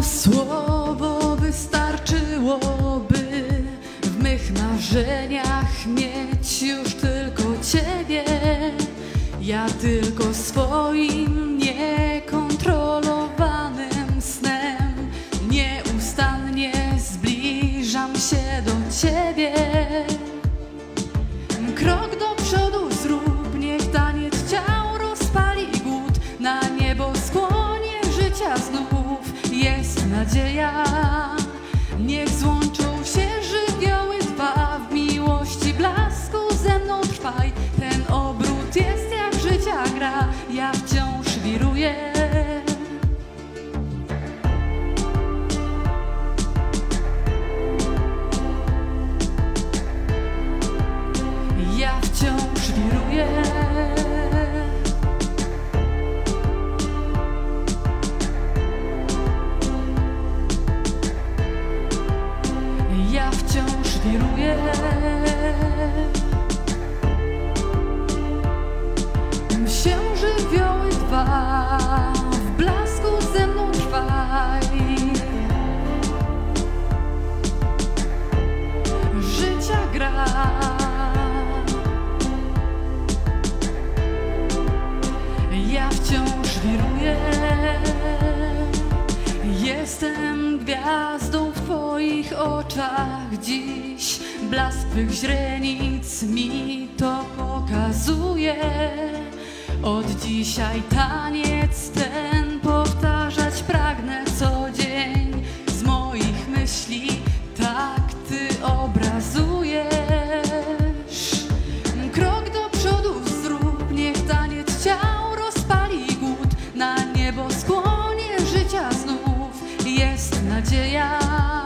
słowo wystarczyłoby w mych marzeniach mieć już tylko Ciebie. Ja tylko swoim niekontrolowanym snem nieustannie zbliżam się do Ciebie. Krok do przodu zrób, niech taniec ciał rozpali głód. Na niebo skłonie życia znów jest nadzieja. Niech złączą się żywioły dwa, w miłości blasku ze mną trwaj. Ten obrót jest jak życia gra, ja wciąż wiruję. Ja wciąż wiruję. Ja wciąż wiruję. Się żywioły dwa, w blasku ze mną trwaj. Życia gra. Ja wciąż wiruję. Jestem gwiazdą w Twoich oczach dziś. Blask Twych źrenic mi to pokazuje. Od dzisiaj taniec ten powtarzać pragnę co dzień. Z moich myśli tak Ty obrazujesz. Krok do przodu zrób, niech taniec ciał rozpali głód. Na niebo skłonie życia znów jest nadzieja.